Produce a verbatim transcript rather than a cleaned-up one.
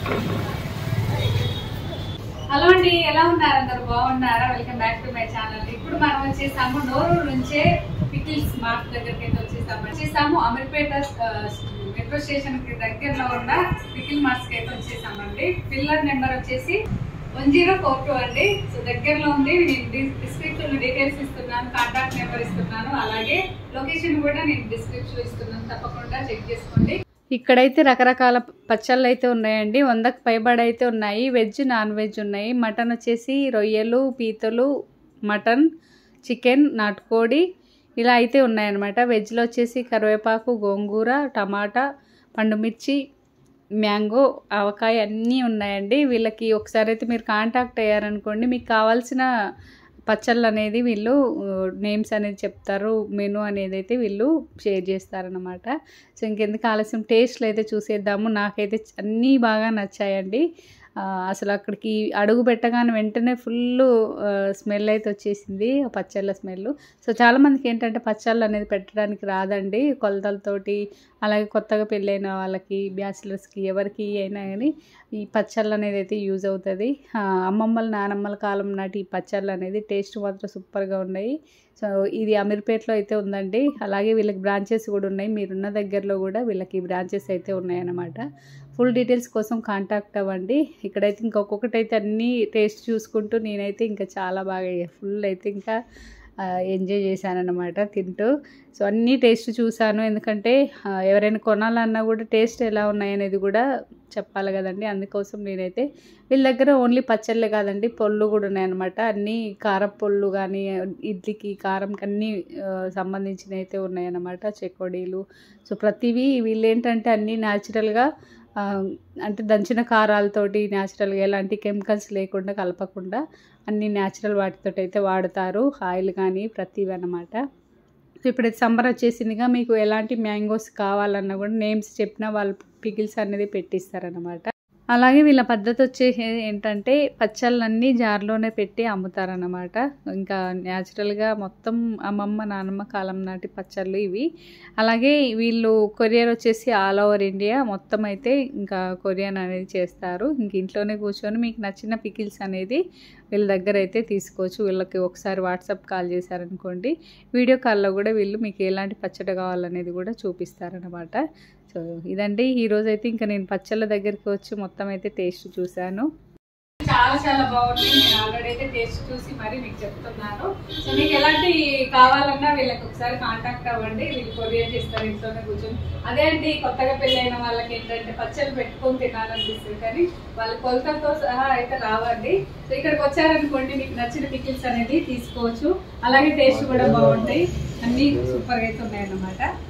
Hello అండి, ఎలా ఉన్నారు? అందరు బాగున్నారా? Welcome back to my channel. ఇప్పుడు మనం వచ్చేసాము నోరూరు నుంచే పికిల్స్ మార్ట్ దగ్గరికి అయితే వచ్చేసాము వచ్చేసాము అమీర్పేట మెట్రో స్టేషన్ కి దగ్గరలో ఉన్న పికిల్ మార్ట్స్ కి అయితే వచ్చేసామండి. పిల్లర్ నెంబర్ వచ్చేసి వన్ జీరో ఫోర్ టూ అండి. సో దగ్గరలో ఉంది. నేను డిస్క్రిప్షన్ లో డీటెయిల్స్ ఇస్తున్నాను, కాంటాక్ట్ నెంబర్ ఇస్తున్నాను, అలాగే లొకేషన్ కూడా నేను డిస్క్రిప్షన్ లో ఇస్తున్నాను, తప్పకుండా చెక్ చేసుకోండి. ఇక్కడైతే రకరకాల పచ్చళ్ళు అయితే ఉన్నాయండి. వందకు పైబడి అయితే ఉన్నాయి. వెజ్, నాన్ వెజ్ ఉన్నాయి. మటన్ వచ్చేసి రొయ్యలు, పీతలు, మటన్, చికెన్, నాటుకోడి ఇలా అయితే ఉన్నాయన్నమాట. వెజ్లో వచ్చేసి కరివేపాకు, గోంగూర, టమాటా, పండుమిర్చి, మ్యాంగో, ఆవకాయ అన్నీ ఉన్నాయండి. వీళ్ళకి ఒకసారి అయితే మీరు కాంటాక్ట్ అయ్యారనుకోండి, మీకు కావాల్సిన పచ్చళ్ళు అనేది వీళ్ళు నేమ్స్ అనేది చెప్తారు, మెనూ అనేది అయితే వీళ్ళు షేర్ చేస్తారనమాట. సో ఇంకెందుకు ఆలస్యం, టేస్ట్లు అయితే చూసేద్దాము. నాకైతే అన్నీ బాగా నచ్చాయండి. అసలు అక్కడికి అడుగు పెట్టగానే వెంటనే ఫుల్ స్మెల్ అయితే వచ్చేసింది, పచ్చళ్ళ స్మెల్. సో చాలామందికి ఏంటంటే పచ్చళ్ళు అనేది పెట్టడానికి రాదండి కొలతలతోటి. అలాగే కొత్తగా పెళ్ళైన వాళ్ళకి, బ్యాచిలర్స్కి, ఎవరికి అయినా కానీ ఈ పచ్చళ్ళు అనేది అయితే యూజ్ అవుతుంది. అమ్మమ్మల నానమ్మల కాలం నాటి ఈ పచ్చళ్ళు అనేది టేస్ట్ మాత్రం సూపర్గా ఉన్నాయి. సో ఇది అమీర్పేటలో అయితే ఉందండి. అలాగే వీళ్ళకి బ్రాంచెస్ కూడా ఉన్నాయి. మీరున్న దగ్గరలో కూడా వీళ్ళకి బ్రాంచెస్ అయితే ఉన్నాయన్నమాట. ఫుల్ డీటెయిల్స్ కోసం కాంటాక్ట్ అవ్వండి. ఇక్కడైతే ఇంకొకటి అయితే అన్నీ టేస్ట్ చూసుకుంటూ నేనైతే ఇంకా చాలా బాగా ఫుల్ అయితే ఇంకా ఎంజాయ్ చేశానన్నమాట తింటూ. సో అన్నీ టేస్ట్ చూశాను, ఎందుకంటే ఎవరైనా కొనాలన్నా కూడా టేస్ట్ ఎలా ఉన్నాయనేది కూడా చెప్పాలి కదండి. అందుకోసం నేనైతే వీళ్ళ దగ్గర ఓన్లీ పచ్చళ్ళే కాదండి, పొళ్ళు కూడా ఉన్నాయన్నమాట. అన్నీ కారం పొళ్ళు కానీ, ఇడ్లీకి కారంకి అన్నీ సంబంధించినవి అయితే ఉన్నాయన్నమాట. చెకోడీలు, సో ప్రతివి వీళ్ళు ఏంటంటే అన్నీ న్యాచురల్గా, అంటే దంచిన కారాలతోటి న్యాచురల్గా ఎలాంటి కెమికల్స్ లేకుండా కలపకుండా అన్ని న్యాచురల్ వాటితో అయితే వాడతారు. ఆయిల్ కానీ ప్రతివి అన్నమాట. సో ఇప్పుడైతే సమ్మర్ వచ్చేసిందిగా, మీకు ఎలాంటి మ్యాంగోస్ కావాలన్నా కూడా నేమ్స్ చెప్పినా వాళ్ళు పికిల్స్ అనేది పెట్టిస్తారనమాట. అలాగే వీళ్ళ పద్ధతి వచ్చేసి ఏంటంటే పచ్చళ్ళన్నీ జార్లోనే పెట్టి అమ్ముతారన్నమాట. ఇంకా న్యాచురల్గా మొత్తం అమ్మమ్మ నానమ్మ కాలం నాటి పచ్చళ్ళు ఇవి. అలాగే వీళ్ళు కొరియర్ వచ్చేసి ఆల్ ఓవర్ ఇండియా మొత్తం అయితే ఇంకా కొరియర్ అనేది చేస్తారు. ఇంక ఇంట్లోనే కూర్చొని మీకు నచ్చిన పికిల్స్ అనేది వీళ్ళ దగ్గర అయితే తీసుకోవచ్చు. వీళ్ళకి ఒకసారి వాట్సాప్ కాల్ చేశారనుకోండి, వీడియో కాల్లో కూడా వీళ్ళు మీకు ఎలాంటి పచ్చడి కావాలనేది కూడా చూపిస్తారనమాట. సో ఇదండి ఈరోజు అయితే ఇంకా నేను పచ్చళ్ళ దగ్గరికి వచ్చి మొత్తం అయితే టేస్ట్ చూశాను. చాలా చాలా బాగుంది. నేను ఆల్రెడీ అయితే టేస్ట్ చూసి మరి మీకు చెప్తున్నాను. సో మీకు ఎలాంటి కావాలన్నా వీళ్ళకి ఒకసారి కాంటాక్ట్ అవ్వండి, వీళ్ళు కొరియర్ చేస్తారు ఇంట్లోనే కూర్చొని. అదే అండి కొత్తగా పెళ్ళైన వాళ్ళకి ఏంటంటే పచ్చళ్ళు పెట్టుకొని తినాలనిపిస్తుంది, కానీ వాళ్ళ కొలతలతో సహా అయితే రావండి. సో ఇక్కడికి వచ్చారనుకోండి, మీకు నచ్చిన పికిల్స్ అనేది తీసుకోవచ్చు. అలాగే టేస్ట్ కూడా బాగుంటాయి, అన్నీ సూపర్గా అయితే ఉన్నాయన్నమాట.